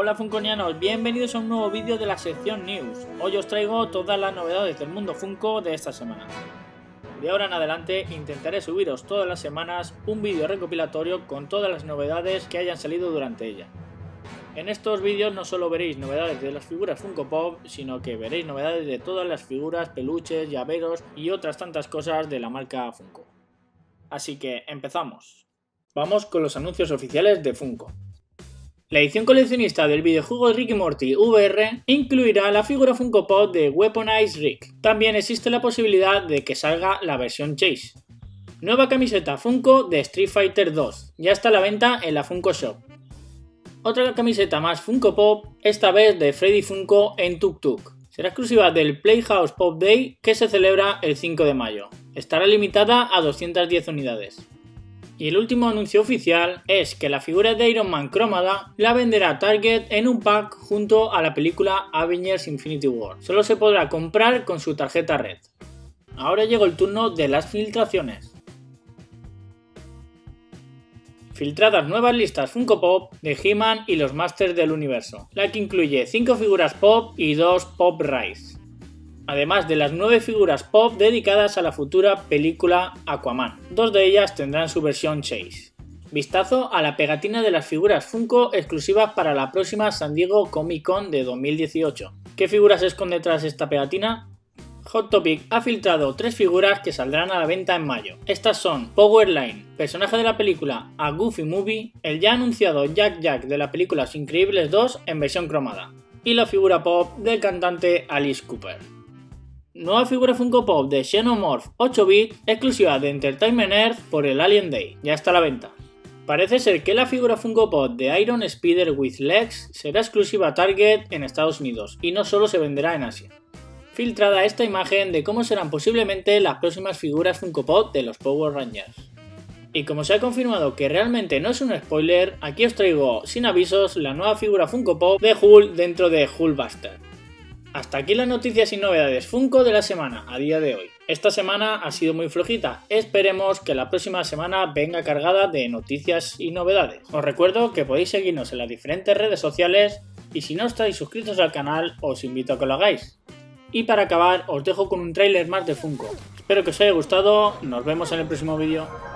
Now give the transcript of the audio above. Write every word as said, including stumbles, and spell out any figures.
Hola Funkonianos, bienvenidos a un nuevo vídeo de la sección News. Hoy os traigo todas las novedades del mundo Funko de esta semana. De ahora en adelante intentaré subiros todas las semanas un vídeo recopilatorio con todas las novedades que hayan salido durante ella. En estos vídeos no solo veréis novedades de las figuras Funko Pop, sino que veréis novedades de todas las figuras, peluches, llaveros y otras tantas cosas de la marca Funko. Así que empezamos. Vamos con los anuncios oficiales de Funko. La edición coleccionista del videojuego Rick y Morty V R incluirá la figura Funko Pop de Weaponized Rick. También existe la posibilidad de que salga la versión Chase. Nueva camiseta Funko de Street Fighter dos, ya está a la venta en la Funko Shop. Otra camiseta más Funko Pop, esta vez de Freddy Funko en Tuk Tuk. Será exclusiva del Playhouse Pop Day que se celebra el cinco de mayo. Estará limitada a doscientas diez unidades. Y el último anuncio oficial es que la figura de Iron Man cromada la venderá Target en un pack junto a la película Avengers Infinity War. Solo se podrá comprar con su tarjeta red. Ahora llegó el turno de las filtraciones. Filtradas nuevas listas Funko Pop de He-Man y los Masters del Universo, la que incluye cinco figuras Pop y dos Pop Rise. Además de las nueve figuras Pop dedicadas a la futura película Aquaman. Dos de ellas tendrán su versión Chase. Vistazo a la pegatina de las figuras Funko exclusivas para la próxima San Diego Comic Con de dos mil dieciocho. ¿Qué figuras se esconde tras esta pegatina? Hot Topic ha filtrado tres figuras que saldrán a la venta en mayo. Estas son Powerline, personaje de la película A Goofy Movie, el ya anunciado Jack Jack de la película Los Increíbles dos en versión cromada, y la figura Pop del cantante Alice Cooper. Nueva figura Funko Pop de Xenomorph ocho bit exclusiva de Entertainment Earth por el Alien Day, ya está a la venta. Parece ser que la figura Funko Pop de Iron Spider with Legs será exclusiva Target en Estados Unidos y no solo se venderá en Asia. Filtrada esta imagen de cómo serán posiblemente las próximas figuras Funko Pop de los Power Rangers. Y como se ha confirmado que realmente no es un spoiler, aquí os traigo sin avisos la nueva figura Funko Pop de Hulk dentro de Hulkbuster. Hasta aquí las noticias y novedades Funko de la semana a día de hoy. Esta semana ha sido muy flojita, esperemos que la próxima semana venga cargada de noticias y novedades. Os recuerdo que podéis seguirnos en las diferentes redes sociales y si no estáis suscritos al canal os invito a que lo hagáis. Y para acabar os dejo con un tráiler más de Funko. Espero que os haya gustado, nos vemos en el próximo vídeo.